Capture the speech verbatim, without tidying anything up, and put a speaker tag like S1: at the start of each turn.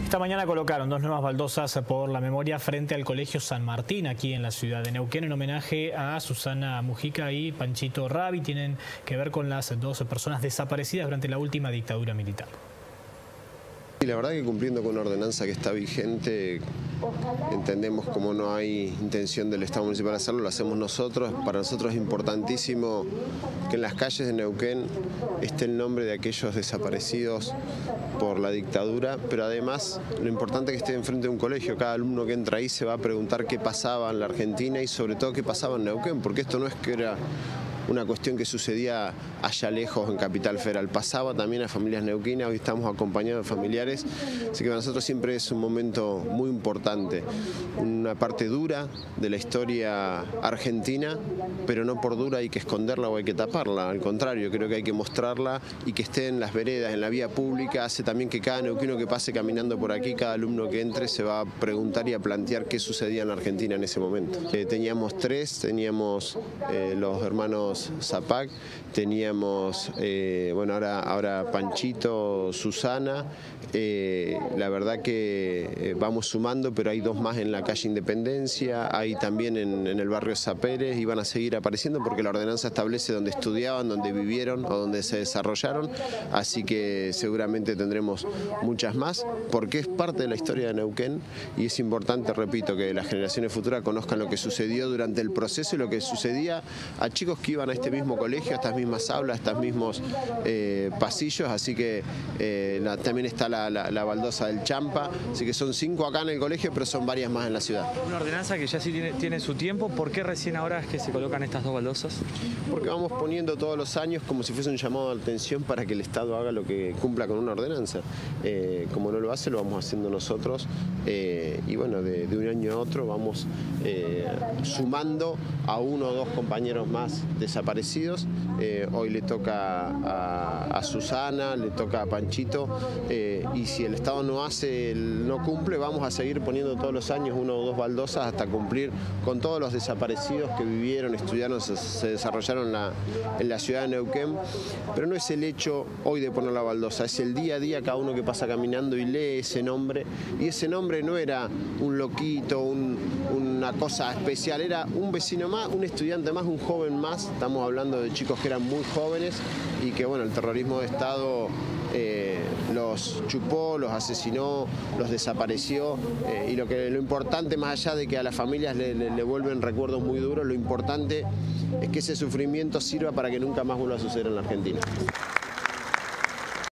S1: Esta mañana colocaron dos nuevas baldosas por la memoria frente al Colegio San Martín, aquí en la ciudad de Neuquén, en homenaje a Susana Mujica y Panchito Rabi. Tienen que ver con las dos personas desaparecidas durante la última dictadura militar.
S2: Y la verdad que cumpliendo con una ordenanza que está vigente, entendemos como no hay intención del Estado Municipal de hacerlo, lo hacemos nosotros. Para nosotros es importantísimo que en las calles de Neuquén esté el nombre de aquellos desaparecidos por la dictadura, pero además lo importante es que esté enfrente de un colegio. Cada alumno que entra ahí se va a preguntar qué pasaba en la Argentina y sobre todo qué pasaba en Neuquén, porque esto no es que era una cuestión que sucedía allá lejos en Capital Federal, pasaba también a familias neuquinas. Hoy estamos acompañados de familiares, así que para nosotros siempre es un momento muy importante, una parte dura de la historia argentina, pero no por dura hay que esconderla o hay que taparla, al contrario, creo que hay que mostrarla y que esté en las veredas, en la vía pública, hace también que cada neuquino que pase caminando por aquí, cada alumno que entre se va a preguntar y a plantear qué sucedía en la Argentina en ese momento. Eh, teníamos tres, teníamos eh, los hermanos Zapac, teníamos, eh, bueno, ahora, ahora Panchito, Susana, eh, la verdad que eh, vamos sumando, pero hay dos más en la calle Independencia, hay también en, en el barrio Sapérez y van a seguir apareciendo porque la ordenanza establece dónde estudiaban, dónde vivieron o dónde se desarrollaron, así que seguramente tendremos muchas más, porque es parte de la historia de Neuquén y es importante, repito, que las generaciones futuras conozcan lo que sucedió durante el proceso y lo que sucedía a chicos que iban a este mismo colegio, a estas mismas aulas, a estos mismos eh, pasillos, así que eh, la, también está la, la, la baldosa del Champa, así que son cinco acá en el colegio, pero son varias más en la ciudad.
S3: Una ordenanza que ya sí tiene, tiene su tiempo, ¿por qué recién ahora es que se colocan estas dos baldosas?
S2: Porque vamos poniendo todos los años como si fuese un llamado de atención para que el Estado haga lo que cumpla con una ordenanza. Eh, como no lo hace, lo vamos haciendo nosotros eh, y bueno, de, de un año a otro vamos eh, sumando a uno o dos compañeros más desaparecidos. Eh, hoy le toca a, a Susana, le toca a Panchito eh, y si el Estado no hace, no cumple, vamos a seguir poniendo todos los años uno o dos baldosas hasta cumplir con todos los desaparecidos que vivieron, estudiaron, se, se desarrollaron en la, en la ciudad de Neuquén. Pero no es el hecho hoy de poner la baldosa, es el día a día cada uno que pasa caminando y lee ese nombre, y ese nombre no era un loquito, un, una cosa especial, era un vecino más, un estudiante más, un joven más. Estamos hablando de chicos que eran muy jóvenes y que bueno, el terrorismo de Estado eh, los chupó, los asesinó, los desapareció eh, y lo, que, lo importante, más allá de que a las familias le, le, le vuelven recuerdos muy duros, lo importante es que ese sufrimiento sirva para que nunca más vuelva a suceder en la Argentina.